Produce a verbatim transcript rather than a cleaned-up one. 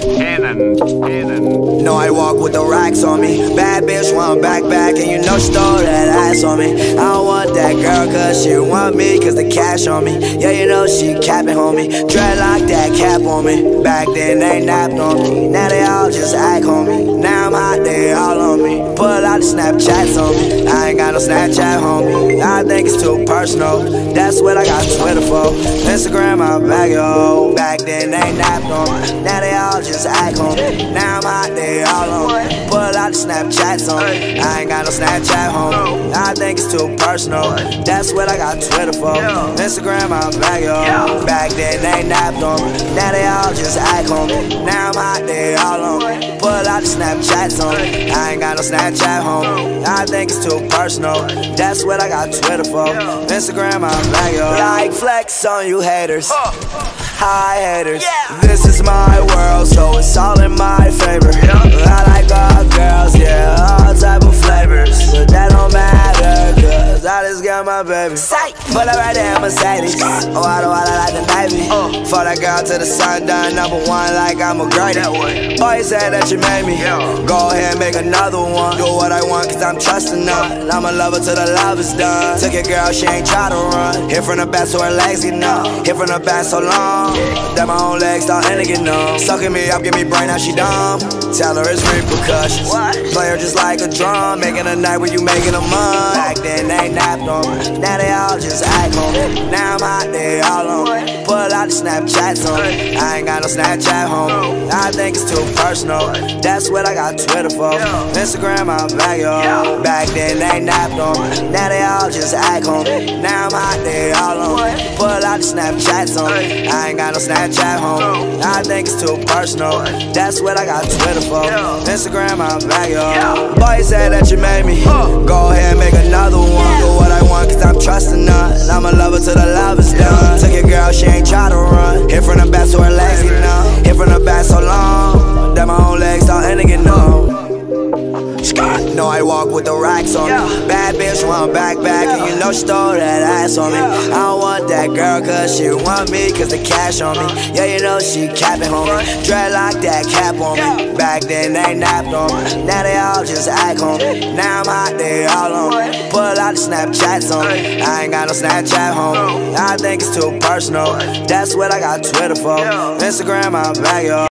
Cannon, cannon. No, I walk with the racks on me. Bad bitch want back back, and you know she throw that ass on me. I don't want that girl cause she want me, cause the cash on me. Yeah, you know she capping, homie. Dreadlock that cap on me. Back then they napped on me, now they all just act on me. Now I'm hot, they all on me. Pull out the Snapchats on me. I ain't got no Snapchat, homie. I think it's too personal. That's what I got Twitter for. Instagram, I bag yo. Back then they napped on me, now they all just act on me. Now I'm hot, they all on me. Pull out the Snapchats on me. I ain't got no Snapchat, homie. I think it's too personal. That's what I got Twitter for. Instagram, I bag yo. Back then they napped on me, now they all just act on me. Now I'm hot, they all on me. Pull out the Snapchats on me. I ain't got no Snapchat, homie. I think it's too personal. That's what I got Twitter for. Instagram, I bag yo. Like flex on you haters. Hi haters. This is my world, so it's all in my favor. I like all girls, yeah, all type of flavors. But that don't matter, cause I just got my baby. Sight, but I ride that Mercedes. Oh, I don't wanna like the Navy. For that girl to the sun, done number one like I'm a Grady. Boy, you said that you made me. Go ahead and make another one. Do what I want, cause I'm trusting her. I'm a lover till the love is done. Took your girl, she ain't try to run. Hit from the back so her legs get numb. Hit from the back so long that my own legs starting to get numb. Sucking me up, give me brain, now she dumb. Tell her it's repercussions. Play her just like a drum, making a night when you making a month. Back then they napped on me, now they all just act on me. Now I'm hot, they all on me. Pull out the Snapchats on me. I ain't got no Snapchat, homie. I think it's too personal. That's what I got Twitter for. Instagram, I bag yo. Back then they napped on me, now they all just act on me. Now I'm hot, they all on me. Pull out the Snapchats on me. I ain't got no Snapchat, homie. I think it's too personal. That's what I got Twitter for. Instagram, I bag yo. Boy, you said that you made me. Go ahead and make another one. Do what I want, cause I'm trusting her. And I'm a lover till the love is done. Took your girl, she ain't try to run. Hit from the back so her legs get numb. Hit from the back so long that my own legs starting to get numb. No, I walk with the racks on me. Bad bitch want back back, and you know she throw that ass on me. I don't want that girl cause she want me, cause the cash on me. Yeah, you know she capping, homie. Dreadlock that cap on me. Back then they napped on me, now they all just act on me. Now I'm hot, they all on me. Pull out the Snapchats on me. I ain't got no Snapchat, homie. I think it's too personal. That's what I got Twitter for. Instagram, I bag yo.